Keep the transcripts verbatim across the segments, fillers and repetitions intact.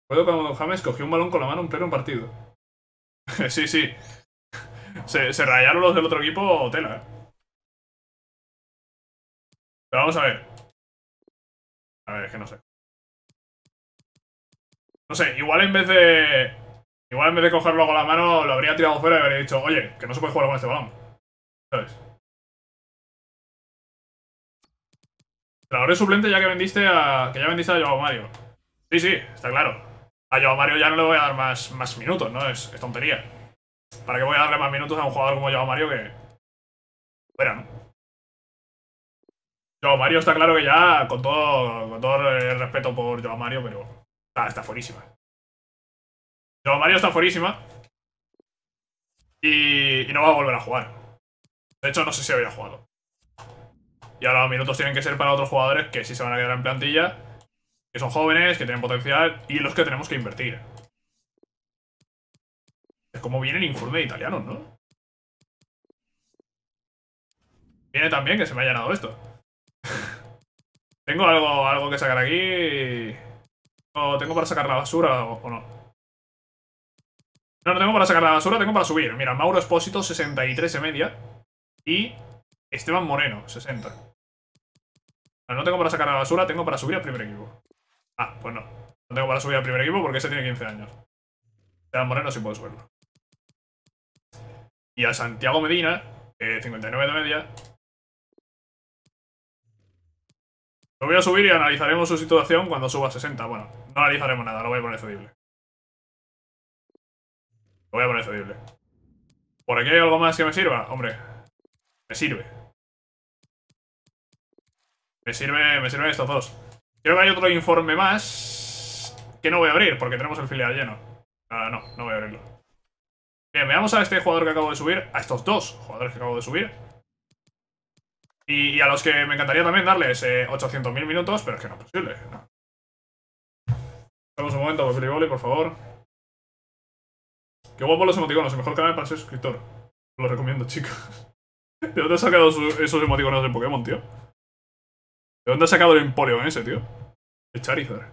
Recuerdo cuando James cogió un balón con la mano en pleno partido. Sí, sí. Se, se rayaron los del otro equipo, tela, eh. Pero vamos a ver. A ver, es que no sé. No sé, igual en vez de... Igual en vez de cogerlo con la mano, lo habría tirado fuera y habría dicho, oye, que no se puede jugar con este balón. ¿Sabes? Entrenador suplente ya que vendiste a... Que ya vendiste a Joao Mario. Sí, sí, está claro. A Joao Mario ya no le voy a dar más, más minutos, ¿no? Es, es tontería. ¿Para qué voy a darle más minutos a un jugador como Joao Mario que... Fuera, ¿no? Joao Mario está claro que ya, con todo, con todo el respeto por Joao Mario, pero está, está fuerísima. Joao Mario está fuerísima y, y no va a volver a jugar. De hecho, no sé si había jugado. Y ahora los minutos tienen que ser para otros jugadores que sí se van a quedar en plantilla, que son jóvenes, que tienen potencial y los que tenemos que invertir. Es como viene el informe de italianos, ¿no? Viene también que se me haya llenado esto. ¿Tengo algo, algo que sacar aquí? ¿O tengo para sacar la basura o, o no? No, no tengo para sacar la basura, tengo para subir. Mira, Mauro Espósito, sesenta y tres de media. Y Esteban Moreno, sesenta. No, no tengo para sacar la basura, tengo para subir al primer equipo. Ah, pues no. No tengo para subir al primer equipo porque ese tiene quince años. Esteban Moreno sí puedo subirlo. Y a Santiago Medina, eh, cincuenta y nueve de media. Lo voy a subir y analizaremos su situación cuando suba a sesenta. Bueno, no analizaremos nada, lo voy a poner cedible. Lo voy a poner cedible. ¿Por aquí hay algo más que me sirva? Hombre, me sirve. Me sirve, me sirven estos dos. Creo que hay otro informe más que no voy a abrir porque tenemos el filial lleno. Ah, no, no voy a abrirlo. Bien, veamos a este jugador que acabo de subir. A estos dos jugadores que acabo de subir. Y, y a los que me encantaría también darles eh, ochocientos mil minutos, pero es que no es posible. No. Vamos un momento, Filiboli, por favor. Qué guapo los emoticonos, el mejor canal para ser suscriptor. Lo recomiendo, chicos. ¿De dónde has sacado su, esos emoticonos de Pokémon, tío? ¿De dónde has sacado el Empoleon ese, tío? El Charizard.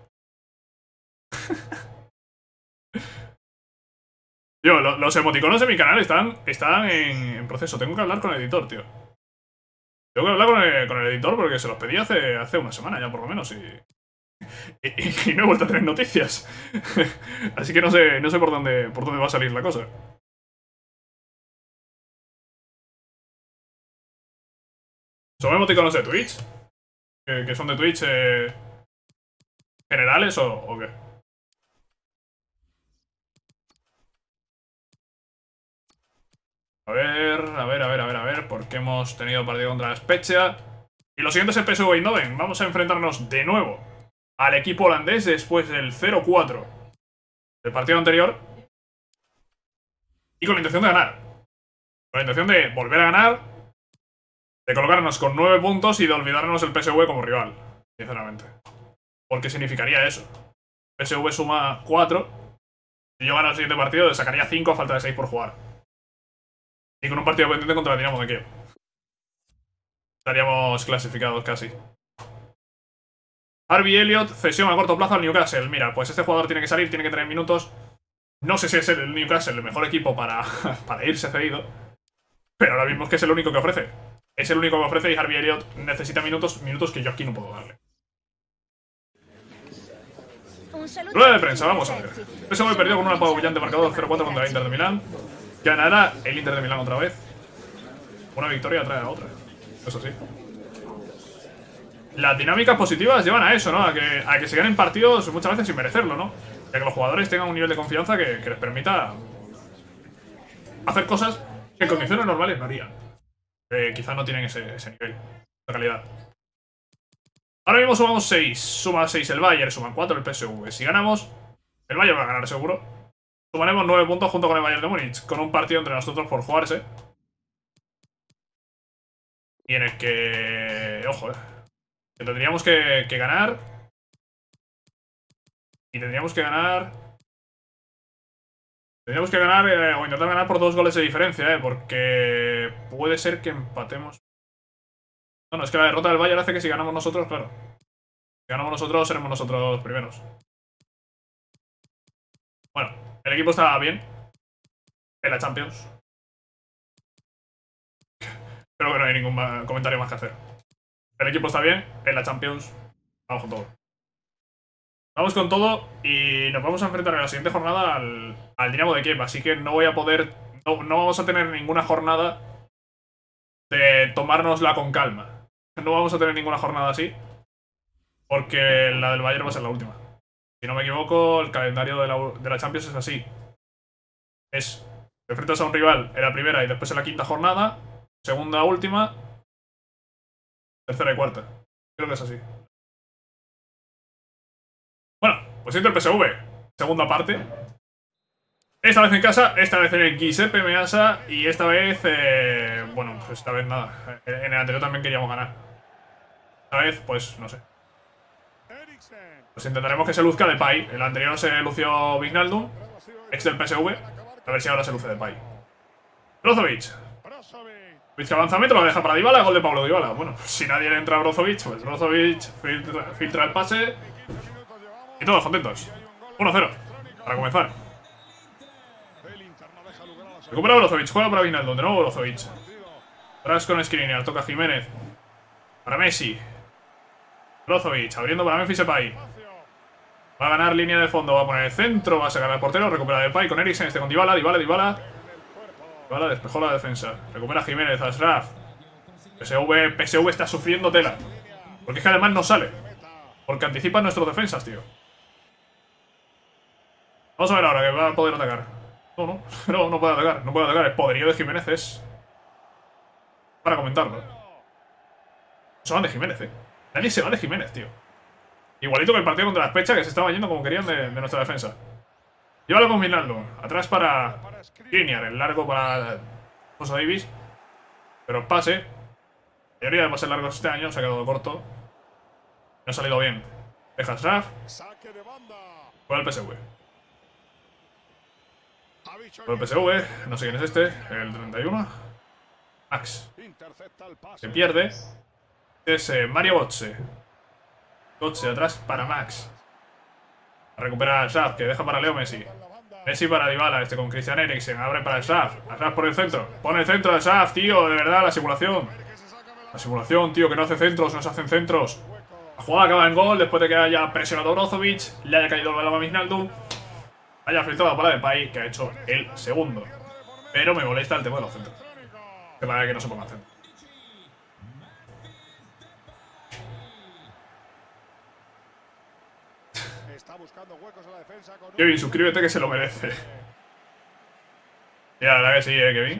Tío, lo, los emoticonos de mi canal están, están en, en proceso. Tengo que hablar con el editor, tío. Tengo que hablar con el, con el editor porque se los pedí hace, hace una semana ya, por lo menos, y... Y, y no he vuelto a tener noticias. Así que no sé, no sé por dónde, por dónde va a salir la cosa. ¿Son emoticonos de Twitch? ¿Que, que son de Twitch eh, generales o, o qué? A ver, a ver, a ver, a ver, a ver. Porque hemos tenido partido contra la Spezia. Y lo siguiente es el P S V Eindhoven. Vamos a enfrentarnos de nuevo al equipo holandés después del cero cuatro del partido anterior. Y con la intención de ganar. Con la intención de volver a ganar, de colocarnos con nueve puntos y de olvidarnos el P S V como rival, sinceramente. Porque significaría eso. P S V suma cuatro. Si yo gano el siguiente partido, le sacaría cinco a falta de seis por jugar. Y con un partido pendiente contra el Dinamo de Kiev. Estaríamos clasificados casi. Harvey Elliott, cesión a corto plazo al Newcastle. Mira, pues este jugador tiene que salir, tiene que tener minutos. No sé si es el Newcastle el mejor equipo para, para irse cedido. Pero ahora mismo es que es el único que ofrece. Es el único que ofrece y Harvey Elliott necesita minutos, minutos que yo aquí no puedo darle. Rueda de prensa, vamos a ver. P S V perdió con un apabullante marcador cero cuatro contra el Inter de Milán. Ganará el Inter de Milán otra vez. Una victoria trae a otra. Eso sí. Las dinámicas positivas llevan a eso, ¿no? A que, a que se ganen partidos muchas veces sin merecerlo, ¿no? Y a que los jugadores tengan un nivel de confianza que, que les permita hacer cosas que en condiciones normales no harían. Que quizás no tienen ese, ese nivel de calidad. Ahora mismo sumamos seis. Suma seis el Bayern, suman cuatro el P S V. Si ganamos, el Bayern va a ganar seguro. Sumaremos nueve puntos junto con el Bayern de Múnich, con un partido entre nosotros por jugarse. Y en el que... Ojo, eh. Que tendríamos que, que ganar. Y tendríamos que ganar... Tendríamos que ganar eh, o intentar ganar por dos goles de diferencia, eh. Porque puede ser que empatemos. No, no, es que la derrota del Bayern hace que si ganamos nosotros, claro. Si ganamos nosotros, seremos nosotros primeros. Bueno, el equipo está bien en la Champions. Creo que no hay ningún comentario más que hacer. El equipo está bien en la Champions. Vamos con todo. Vamos con todo y nos vamos a enfrentar en la siguiente jornada al, al Dinamo de Kiev. Así que no voy a poder... No, no vamos a tener ninguna jornada de tomárnosla con calma. No vamos a tener ninguna jornada así. Porque la del Bayern va a ser la última. Si no me equivoco, el calendario de la, de la Champions es así. Es... Te enfrentas a un rival en la primera y después en la quinta jornada. Segunda, última. Tercera y cuarta. Creo que es así. Bueno, pues siento el P S V. Segunda parte. Esta vez en casa, esta vez en el Giuseppe Meazza. Y esta vez, eh, bueno, pues esta vez nada. En el anterior también queríamos ganar. Esta vez, pues, no sé. Pues intentaremos que se luzca Depay. El anterior se lució Wijnaldum, ex del P S V. A ver si ahora se luce Depay. Brozovic. Brozovic que avanza metro, lo deja para Dybala. Gol de Paulo Dybala. Bueno, pues si nadie le entra a Brozovic, pues Brozovic filtra, filtra el pase. Y todos contentos. uno cero. Para comenzar. Recupera Brozovic. Juega para Wijnaldum. De nuevo Brozovic. Atrás con Skriniar. Toca Jiménez. Para Messi. Brozovic. Abriendo para Memphis Depay. Va a ganar línea de fondo. Va a poner el centro. Va a sacar al portero. Recupera Depay con Eriksen. Este con Dybala. Dybala, Dybala. Dybala despejó la defensa. Recupera Jiménez. Ashraf. P S V. P S V está sufriendo tela. Porque es que además no sale. Porque anticipan nuestros defensas, tío. Vamos a ver ahora que va a poder atacar. No, no. No, no puede atacar. No puede atacar. El poderío de Jiménez es... para comentarlo. Se van de Jiménez, eh. Nadie se va de Jiménez, tío. Igualito que el partido contra la Especha, que se estaba yendo como querían de, de nuestra defensa. Llévalo con Wijnaldum. Atrás para Skriniar. El largo para José Davis. Pero pase. La mayoría de pases largos este año se ha quedado corto. No ha salido bien. Deja Ashraf. Juega el P S V. Juega el P S V. No sé quién es este. El treinta y uno. Max. Se pierde. Es eh, Mario Götze. Götze atrás para Max. Recupera a Ashraf, que deja para Leo Messi. Messi para Dybala, este con Christian Eriksen. Abre para Ashraf. Ashraf por el centro. Pone el centro de Ashraf, tío. De verdad, la simulación. La simulación, tío, que no hace centros, no se hacen centros. La jugada acaba en gol después de que haya presionado a Brozovic. Le haya caído el balón a Wijnaldum. Haya filtrado la bola de Depay, que ha hecho el segundo. Pero me molesta el tema de los centros. Que para que no se pongan centros. Kevin, suscríbete que se lo merece. Ya, la verdad que sí, eh, Kevin.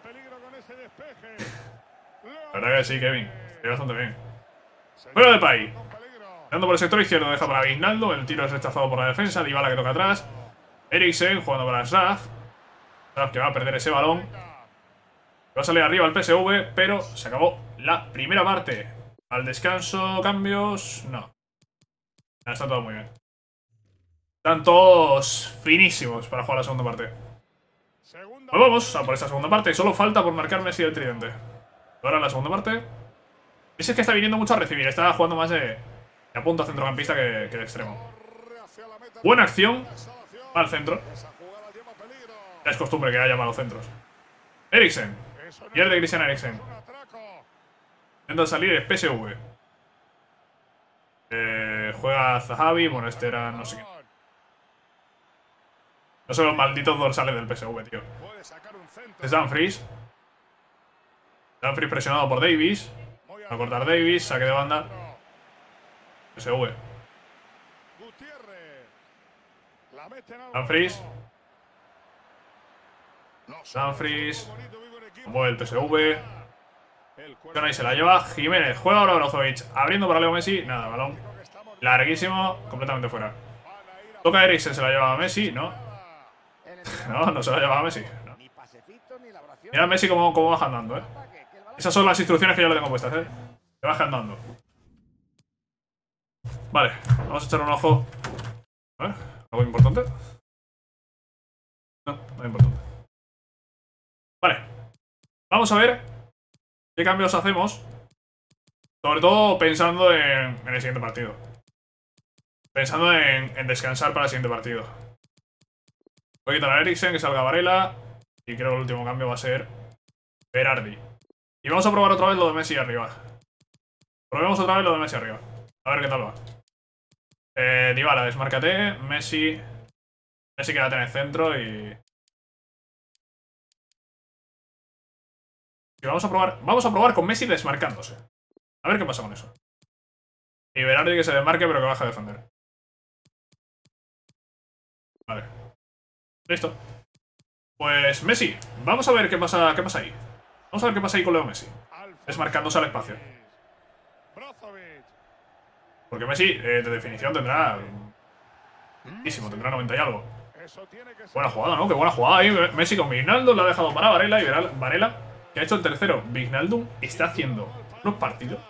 La verdad que sí, Kevin. Estoy bastante bien. Fuera de Depay. Dando por el sector izquierdo, deja para Wijnaldum. El tiro es rechazado por la defensa. Dybala que toca atrás. Eriksen jugando para Ashraf. Ashraf que va a perder ese balón. Va a salir arriba el P S V, pero se acabó la primera parte. Al descanso, cambios. No. Está todo muy bien. Están todos finísimos para jugar la segunda parte. Pues vamos a por esta segunda parte. Solo falta por marcar Messi el tridente. Ahora la segunda parte. Ese es que está viniendo mucho a recibir. Está jugando más de, de punto a centrocampista que, que de extremo. Buena acción. Va al centro. Ya es costumbre que haya malos centros. Eriksen. Pierde Christian Eriksen. Intenta salir el P S V. Eh, juega Zahavi. Bueno, este era no sé qué. No son los malditos dorsales del P S V, tío. Es Dumfries. Dumfries presionado por Davis. Va a cortar Davis. Saque de banda. P S V. Dumfries. Dumfries. Mueve el P S V. Ahí se la lleva Jiménez. Juega ahora Brozovic. Abriendo para Leo Messi. Nada, balón larguísimo. Completamente fuera. Toca Eriksen. Se la lleva a Messi. No. No, no se la lleva a Messi. No. Mira a Messi cómo, cómo baja andando, eh. Esas son las instrucciones que yo le tengo puestas, eh. Que baja andando. Vale, vamos a echar un ojo. A ver, ¿algo importante? No, nada importante. Vale. Vamos a ver qué cambios hacemos. Sobre todo pensando en, en el siguiente partido. Pensando en, en descansar para el siguiente partido. Voy a quitar a Eriksen, que salga Varela. Y creo que el último cambio va a ser Berardi. Y vamos a probar otra vez lo de Messi arriba. Probemos otra vez lo de Messi arriba. A ver qué tal va. Eh, Dybala, desmárcate. Messi. Messi quédate en el centro y... y vamos a probar. Vamos a probar con Messi desmarcándose. A ver qué pasa con eso. Y Berardi que se desmarque pero que baje a defender. Vale. Listo. Pues Messi. Vamos a ver qué pasa, qué pasa ahí. Vamos a ver qué pasa ahí con Leo Messi. Desmarcándose al espacio. Porque Messi, eh, de definición, tendrá... muchísimo, tendrá noventa y algo. Buena jugada, ¿no? Qué buena jugada ahí. Messi con Wijnaldum la ha dejado para Varela. Y Varela, que ha hecho el tercero. Wijnaldum está haciendo unos partidos.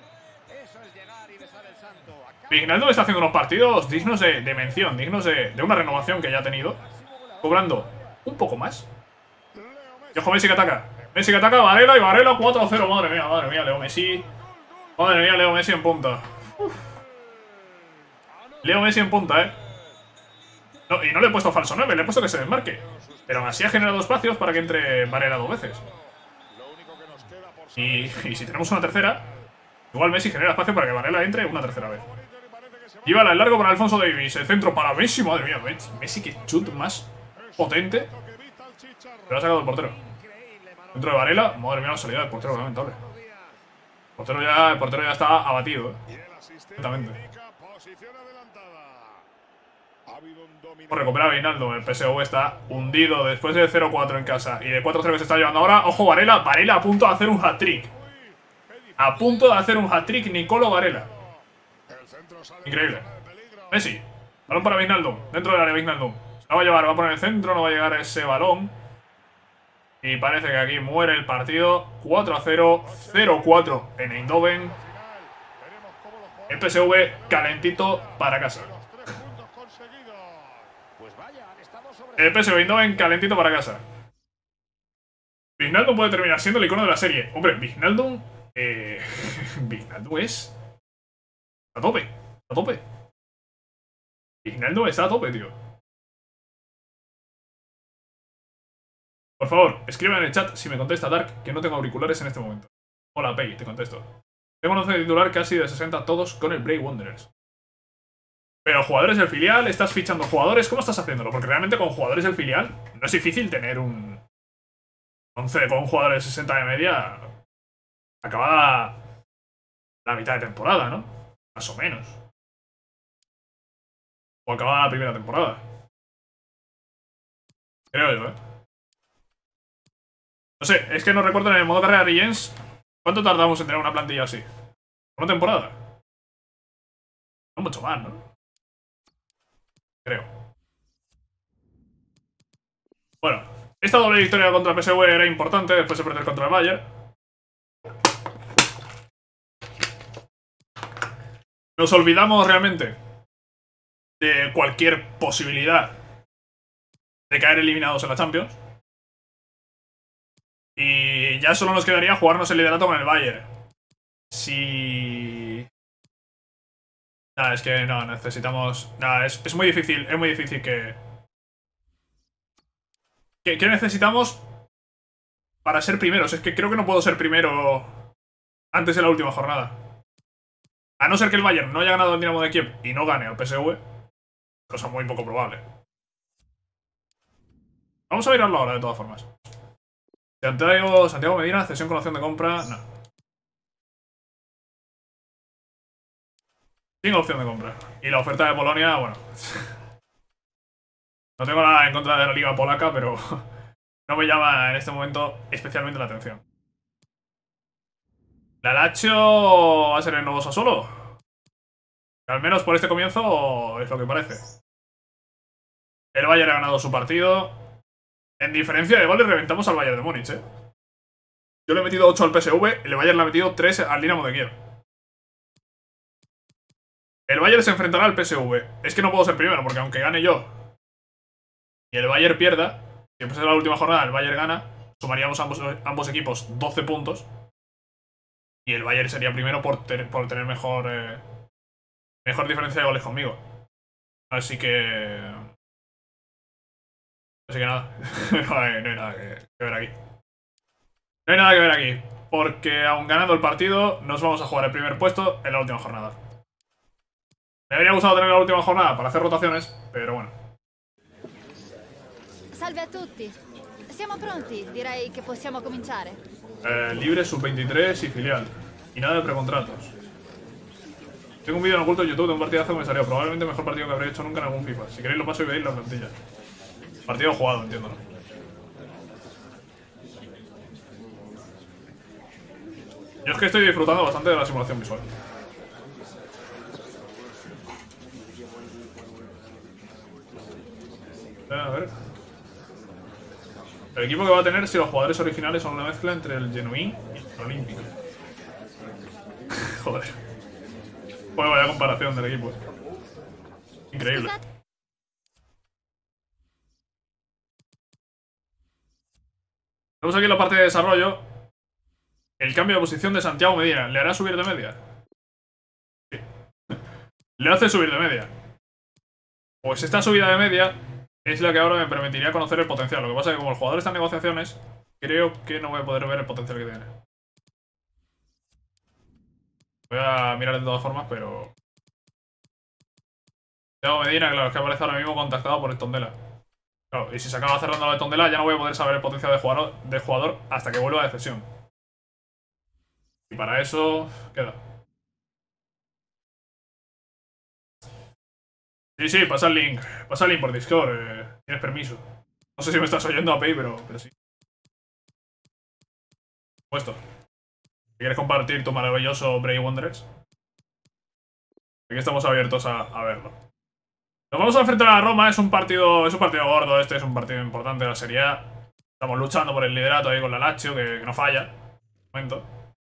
Wijnaldum está haciendo unos partidos dignos de, de mención. Dignos de, de una renovación que ya ha tenido. Cobrando un poco más. Y ojo, Messi que ataca. Messi que ataca, Varela y Varela cuatro a cero. Madre mía, madre mía, Leo Messi. Madre mía, Leo Messi en punta. Uf. Leo Messi en punta, eh. No, y no le he puesto falso nueve, le he puesto que se desmarque. Pero aún así ha generado espacios para que entre Varela dos veces. Y, y si tenemos una tercera, igual Messi genera espacio para que Varela entre una tercera vez. Dybala el largo para Alphonso Davies. El centro para Messi. Madre mía, Messi que chut más potente. Pero ha sacado el portero. Dentro de Varela. Madre mía, la salida del portero, lamentable. El portero ya, el portero ya está abatido, eh. Completamente. Por recuperar a Wijnaldum. El P S V está hundido después de cero cuatro en casa. Y de cuatro cero que se está llevando ahora. Ojo, Varela. Varela a punto de hacer un hat-trick. A punto de hacer un hat-trick Nicolo Varela. Increíble. Messi. Balón para Wijnaldum. Dentro del área Wijnaldum. Se la va a llevar. Va a poner el centro. No va a llegar ese balón. Y parece que aquí muere el partido. cuatro a cero. cero cuatro en Eindhoven. El P S V calentito para casa. El P S V Eindhoven calentito para casa. Wijnaldum puede terminar siendo el icono de la serie. Hombre, Wijnaldum... Eh... Wijnaldum es... a tope. A tope. Wijnaldum está a tope, tío. Por favor, escriban en el chat si me contesta Dark, que no tengo auriculares en este momento. Hola, Pei, te contesto. Tengo once de titular casi de sesenta todos con el Bray Wanderers. Pero jugadores del filial, estás fichando jugadores, ¿cómo estás haciéndolo? Porque realmente con jugadores del filial no es difícil tener un once con un jugador de sesenta de media acabada la mitad de temporada, ¿no? Más o menos. O acabada la primera temporada. Creo yo, ¿eh? No sé, es que no recuerdo en el modo carrera Legends cuánto tardamos en tener una plantilla así. ¿Una temporada? No mucho más, ¿no? Creo. Bueno, esta doble victoria contra el P S V era importante después de perder contra el Bayern. Nos olvidamos realmente de cualquier posibilidad de caer eliminados en la Champions. Y ya solo nos quedaría jugarnos el liderato con el Bayern. Si... Nada, es que no, necesitamos... Nada, es, es muy difícil, es muy difícil que... ¿Qué, ¿Qué necesitamos para ser primeros? Es que creo que no puedo ser primero antes de la última jornada. A no ser que el Bayern no haya ganado al Dinamo de Kiev y no gane al P S V. Cosa muy poco probable. Vamos a mirarlo ahora, de todas formas. Santiago, Santiago Medina, cesión con opción de compra. No. Sin opción de compra. Y la oferta de Polonia, bueno. No tengo nada en contra de la liga polaca, pero no me llama en este momento especialmente la atención. ¿La Lazio va a ser el nuevo Sassuolo? Al menos por este comienzo es lo que parece. El Bayern ha ganado su partido. En diferencia de goles reventamos al Bayern de Múnich, ¿eh? Yo le he metido ocho al P S V, el Bayern le ha metido tres al Dinamo de Kiev. El Bayern se enfrentará al P S V. Es que no puedo ser primero, porque aunque gane yo y el Bayern pierda, si empezara la última jornada el Bayern gana, sumaríamos ambos, ambos equipos doce puntos. Y el Bayern sería primero por, ter, por tener mejor, eh, mejor diferencia de goles conmigo. Así que... Así que nada. no, hay, no hay nada que, que ver aquí. No hay nada que ver aquí. Porque aun ganando el partido, nos vamos a jugar el primer puesto en la última jornada. Me habría gustado tener la última jornada para hacer rotaciones, pero bueno. Salve a tutti. Siamo pronti, direi che possiamo cominciare. Eh, libre, sub veintitrés y filial. Y nada de precontratos. Tengo un vídeo en oculto en YouTube de un partidazo que me salió. Probablemente el mejor partido que habré hecho nunca en algún FIFA. Si queréis lo paso y veis la plantilla. Partido jugado, entiendo, ¿no? Yo es que estoy disfrutando bastante de la simulación visual. A ver. El equipo que va a tener si los jugadores originales son una mezcla entre el genuín y el olímpico. Joder. Pues vaya comparación del equipo. Increíble. Vemos aquí en la parte de desarrollo. El cambio de posición de Santiago Medina. ¿Le hará subir de media? Sí. Le hace subir de media. Pues esta subida de media es la que ahora me permitiría conocer el potencial. Lo que pasa es que como el jugador está en negociaciones, creo que no voy a poder ver el potencial que tiene. Voy a mirar de todas formas, pero... Santiago Medina, claro, es que aparece ahora mismo contactado por el Tondela. Claro, y si se acaba cerrando lo de Tondela, ya no voy a poder saber el potencial de jugador, de jugador hasta que vuelva de cesión. Y para eso... queda. Sí, sí, pasa el link. Pasa el link por Discord. Eh, tienes permiso. No sé si me estás oyendo, A P I, pero, pero sí. Puesto. Si quieres compartir tu maravilloso Brave Wanderers, aquí estamos abiertos a, a verlo. Nos vamos a enfrentar a Roma. Es un partido. Es un partido gordo. Este es un partido importante de la Serie A. Estamos luchando por el liderato ahí con la Lazio, que, que no falla. Un momento.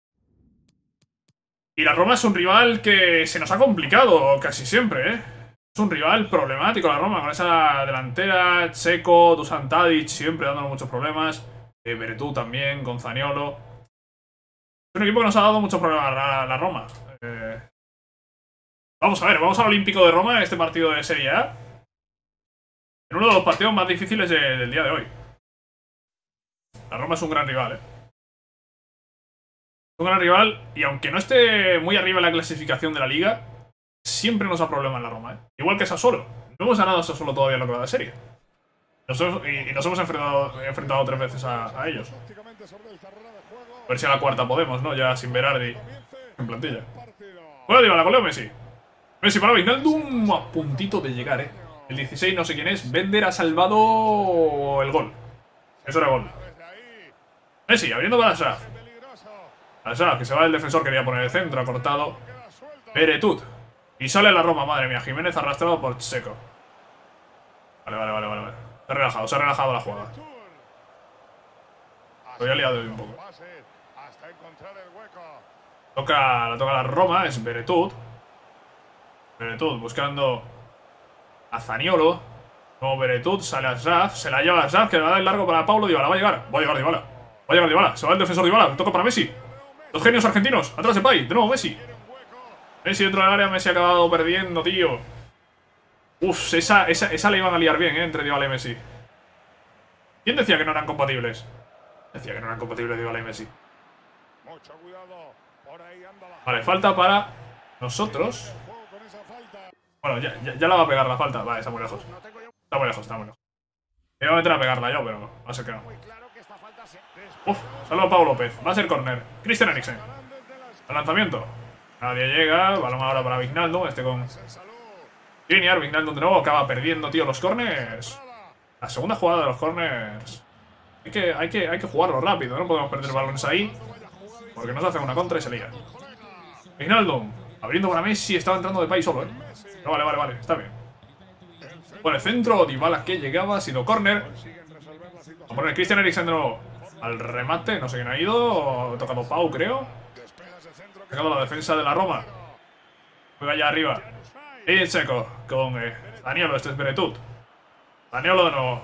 Y la Roma es un rival que se nos ha complicado casi siempre, ¿eh? Es un rival problemático la Roma, con esa delantera, Checo, Dusan Tadic, siempre dándonos muchos problemas. Eh, Veretù también, con Zaniolo. Es un equipo que nos ha dado muchos problemas a la, la Roma. Eh, vamos a ver, vamos al Olímpico de Roma, este partido de Serie A. En uno de los partidos más difíciles de, del día de hoy. La Roma es un gran rival, ¿eh? Un gran rival, y aunque no esté muy arriba en la clasificación de la liga, siempre nos da problemas en la Roma, ¿eh? Igual que Sassuolo. No hemos ganado a Sassuolo todavía en lo que va de serie. Nos hemos, y, y nos hemos enfrentado, enfrentado tres veces a, a ellos. A ver si a la cuarta podemos, ¿no? Ya sin Berardi en plantilla. Bueno, digo, la goleo Messi. Messi para Wijnaldum, a puntito de llegar, ¿eh? El dieciséis, no sé quién es. Bender ha salvado el gol. Eso era gol. Messi, abriendo para Ashraf. Ashraf, que se va del defensor, quería poner el centro, ha cortado. Veretù. Y sale la Roma, madre mía. Jiménez arrastrado por Checo. Vale, vale, vale, vale. Se ha relajado, se ha relajado la jugada. Lo había liado un poco. Toca, la toca la Roma, es Veretù. Veretù buscando a Zaniolo. Nuevo Veretù, sale a Ashraf. Se la lleva a Ashraf, que le va a dar el largo para Paulo Dybala. Va a llegar, va a llegar Dybala. Va a llegar Dybala, se va el defensor Dybala. Toca para Messi. Los genios argentinos, atrás de Pay. De nuevo Messi. Messi dentro del área, Messi ha acabado perdiendo, tío. Uf, esa, esa, esa le iban a liar bien, ¿eh? Entre Dybala y Messi. ¿Quién decía que no eran compatibles? Decía que no eran compatibles Dybala y Messi. Vale, falta para nosotros. Bueno, ya, ya, ya la va a pegar la falta. Vale, está muy lejos. Está muy lejos, está muy lejos. Me iba a meter a pegarla yo, pero va a ser que no. Uf, saludo a Pau López. Va a ser córner. Christian Eriksen. Al lanzamiento. Nadie llega. Balón ahora para Wijnaldum. Este con Skriniar. Wijnaldum de nuevo. Acaba perdiendo, tío, los corners. La segunda jugada de los corners. Hay que, hay que, hay que jugarlo rápido. No podemos perder balones ahí, porque nos hacen una contra y se lía. Wijnaldum. Abriendo para Messi. Estaba entrando de país solo, ¿eh? No, vale, vale, vale. Está bien. Por el centro. Dybala que llegaba. Ha sido córner. Vamos a poner Christian Eriksen de nuevo al remate. No sé quién ha ido. Ha tocado Pau, creo. Ha tocado la defensa de la Roma. Juega allá arriba. Y Checo con eh, Zaniolo. Este es Veretù. Zaniolo de nuevo.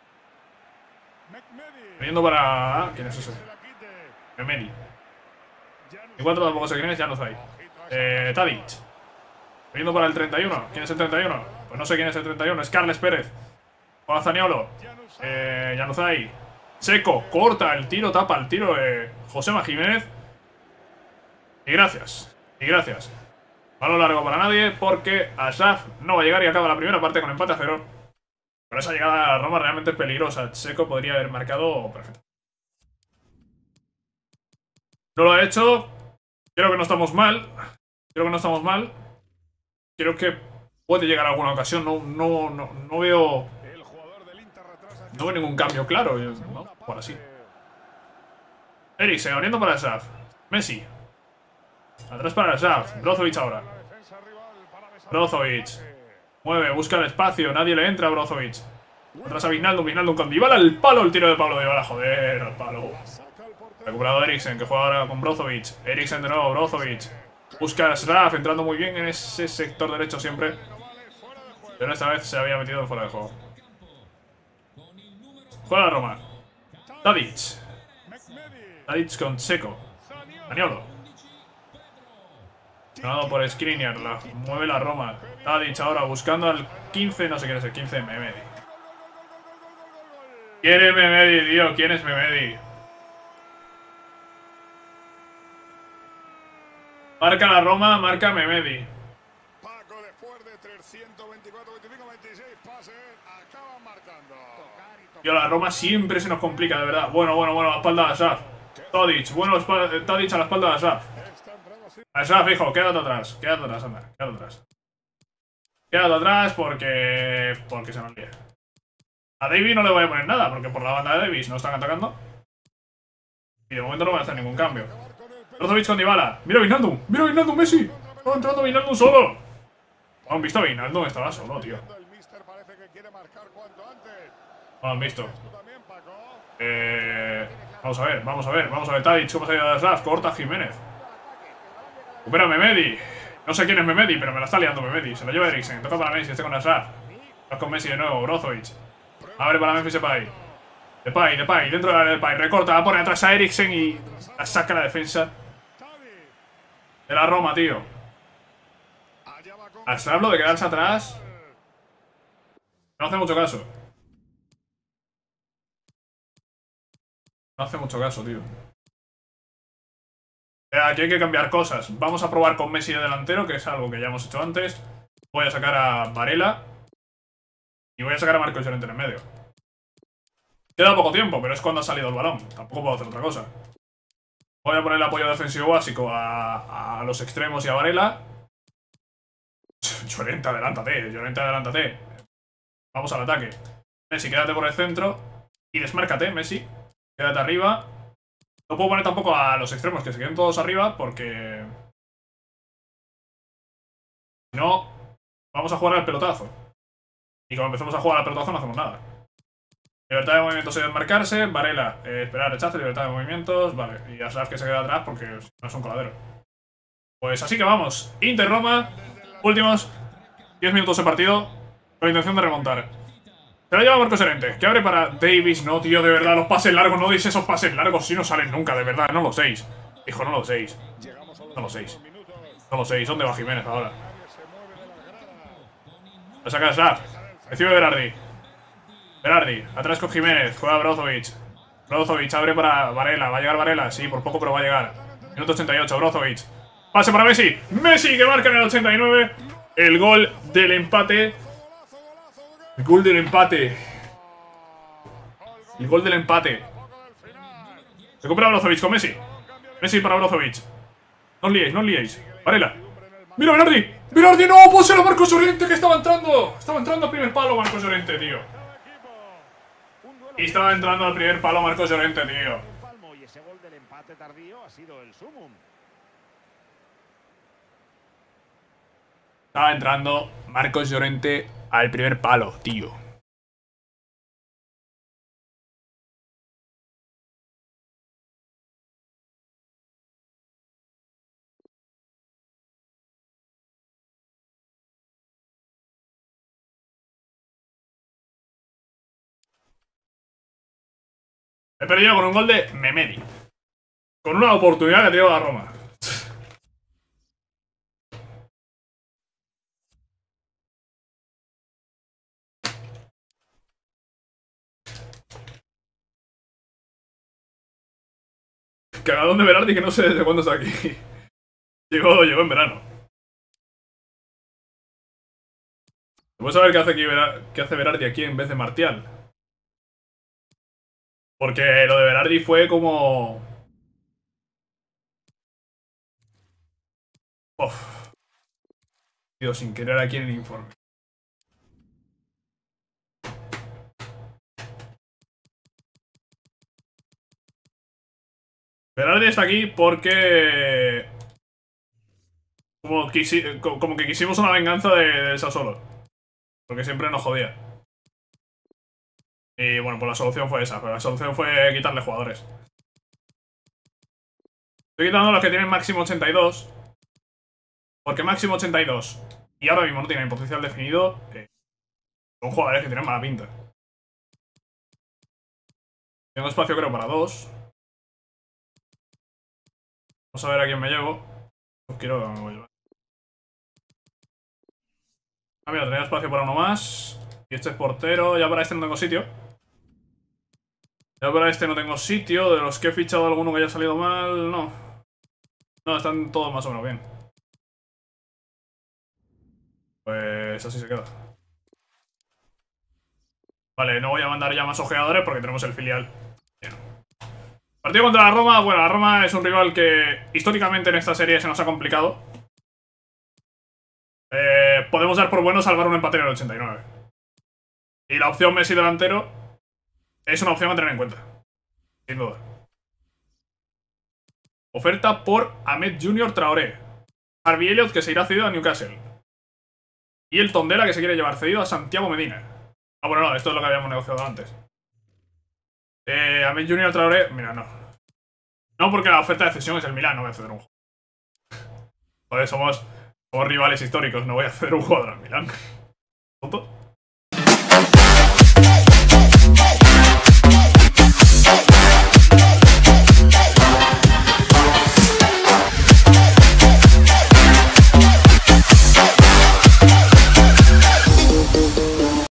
Veniendo para... ¿Quién es ese? Memeli. Y cuatro tampoco sé quién es. Ya no hay. Eh, Tadic. Veniendo para el treinta y uno. ¿Quién es el treinta y uno? Pues no sé quién es el treinta y uno. Es Carles Pérez. Juega Zaniolo. Eh, Januzaj. Seco, corta el tiro, tapa el tiro de Josema Jiménez. Y gracias. Y gracias. Balón largo para nadie porque Ashraf no va a llegar y acaba la primera parte con empate a cero. Pero esa llegada a Roma realmente es peligrosa. Seco podría haber marcado perfecto. No lo ha hecho. Creo que no estamos mal. Creo que no estamos mal. Creo que puede llegar a alguna ocasión. No, no, no, no veo... No veo ningún cambio claro. ¿No? Por así. Eriksen abriendo para Ashraf. Messi. Atrás para Ashraf. Brozovic ahora. Brozovic. Mueve, busca el espacio. Nadie le entra a Brozovic. Atrás a Wijnaldum. Wijnaldum con Dybala. El palo. El tiro de Pablo Dybala. Joder, el palo. Recuperado Eriksen, que juega ahora con Brozovic. Eriksen de nuevo, Brozovic. Busca a Ashraf, entrando muy bien en ese sector derecho siempre. Pero esta vez se había metido en fuera de juego. Juega la Roma. Tadic. Tadic con Seco. Zaniolo. Ganado por Skriniar. La, mueve la Roma. Tadic ahora buscando al quince. No sé quién es el quince. Mehmedi. ¿Quién es Mehmedi, tío? ¿Quién es Mehmedi? Marca la Roma, marca Mehmedi. Paco, después de trescientos veinticuatro, veinticinco, veintiséis pases, acaban marcando. Tío, la Roma siempre se nos complica, de verdad. Bueno, bueno, bueno, a la espalda de Ashraf. Tadic, bueno, Tadic a la espalda de Ashraf. Ashraf, hijo, quédate atrás. Quédate atrás, anda, quédate atrás. Quédate atrás porque... Porque se nos lía. A Davis no le voy a poner nada, porque por la banda de Davis no están atacando. Y de momento no van a hacer ningún cambio. Brozovic con Dybala. Mira Wijnaldum. Mira Wijnaldum, Messi. Está entrando Wijnaldum solo. No han visto a Wijnaldum, estaba solo, tío. No han visto. Eh, vamos a ver, vamos a ver, vamos a ver. Tadic, cómo se ha ido de Ashraf. Corta Jiménez. Recupera Mehmedi. No sé quién es Mehmedi, pero me la está liando Mehmedi. Se lo lleva Eriksen. Toca para Messi, este con Ashraf. Vas con Messi de nuevo. Brozovic. Abre para Memphis Depay. Depay, Depay. Dentro de la área de Depay. Recorta, la pone atrás a Eriksen y la saca la defensa de la Roma, tío. Ashraf, lo de quedarse atrás no hace mucho caso. No hace mucho caso, tío. Aquí hay que cambiar cosas. Vamos a probar con Messi de delantero, que es algo que ya hemos hecho antes. Voy a sacar a Varela. Y voy a sacar a Marcos Llorente en el medio. Queda poco tiempo, pero es cuando ha salido el balón. Tampoco puedo hacer otra cosa. Voy a poner el apoyo defensivo básico a, a los extremos y a Varela. Llorente, adelántate. Llorente, adelántate. Vamos al ataque. Messi, quédate por el centro. Y desmárcate, Messi. Quédate arriba. No puedo poner tampoco a los extremos que se queden todos arriba porque... Si no, vamos a jugar al pelotazo. Y cuando empezamos a jugar al pelotazo no hacemos nada. Libertad de movimientos y desmarcarse. Varela, eh, esperar, rechazo, libertad de movimientos. Vale, y Ashraf que se queda atrás porque no es un coladero. Pues así que vamos. Inter-Roma. Últimos diez minutos de partido. Con la intención de remontar. Se la lleva Marcos Llorente, que abre para Davis. No, tío, de verdad, los pases largos. No deis esos pases largos si no salen nunca, de verdad. No los seis. Hijo, no los seis. No los seis. No los seis. ¿Dónde va Jiménez ahora? La saca Ashraf. Recibe Berardi. Berardi. Atrás con Jiménez. Juega Brozovic. Brozovic abre para Varela. ¿Va a llegar Varela? Sí, por poco, pero va a llegar. Minuto ochenta y ocho. Brozovic. Pase para Messi. Messi que marca en el ochenta y nueve. El gol del empate. El gol del empate. El gol del empate. Recupera Brozovic con Messi. Messi para Brozovic. No os liéis, no os liéis. Varela. ¡Mira Berardi! ¡Berardi no! ¡Pues era Marcos Llorente que estaba entrando! Estaba entrando al primer palo Marcos Llorente, tío. Y estaba entrando al primer palo Marcos Llorente, tío. Estaba entrando Marcos Llorente al primer palo, tío. He perdido con un gol de Mehmedi. Con una oportunidad que ha tirado la Roma. Cagadón de Berardi que no sé desde cuándo está aquí. Llegó, llegó en verano. ¿Puedes saber qué hace, aquí, qué hace Berardi aquí en vez de Martial? Porque lo de Berardi fue como... Uf. Tío, sin querer aquí en el informe. Berardi está aquí porque... Como, quisi... como que quisimos una venganza de, de Sassuolo. Porque siempre nos jodía. Y bueno, pues la solución fue esa. Pero la solución fue quitarle jugadores. Estoy quitando a los que tienen máximo ochenta y dos. Porque máximo ochenta y dos y ahora mismo no tienen potencial definido. Eh, son jugadores que tienen mala pinta. Tengo espacio creo para dos. Vamos a ver a quién me llevo. Pues quiero me voy a llevar. Ah, mira, tenía espacio para uno más. Y este es portero. Ya para este no tengo sitio. Ya para este no tengo sitio. De los que he fichado alguno que haya salido mal, no. No, están todos más o menos bien. Pues así se queda. Vale, no voy a mandar ya más ojeadores porque tenemos el filial. Bien. Partido contra la Roma. Bueno, la Roma es un rival que históricamente en esta serie se nos ha complicado. Eh, podemos dar por bueno salvar un empate en el ochenta y nueve. Y la opción Messi delantero es una opción a tener en cuenta. Sin duda. Oferta por Ahmed Junior Traoré. Harvey Elliott que se irá cedido a Newcastle. Y el Tondela que se quiere llevar cedido a Santiago Medina. Ah, bueno, no, esto es lo que habíamos negociado antes. Eh, Ahmed Junior Traoré, mira, no. No, porque la oferta de cesión es el Milán, no voy a ceder un jugador. Joder, somos, somos rivales históricos, no voy a ceder un jugador al Milán. ¿Tonto?